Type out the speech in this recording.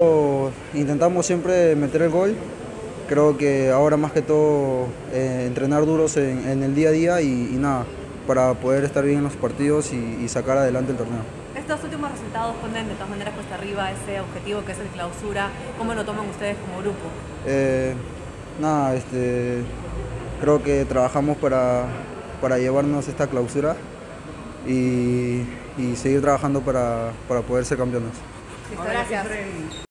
Intentamos siempre meter el gol. Creo que ahora más que todo entrenar duros en el día a día y nada, para poder estar bien en los partidos y sacar adelante el torneo. Estos últimos resultados ponen de todas maneras cuesta arriba ese objetivo que es el clausura. ¿Cómo lo toman ustedes como grupo? Eh, Nada, creo que trabajamos para llevarnos esta clausura y seguir trabajando para poder ser campeones. Listo, gracias.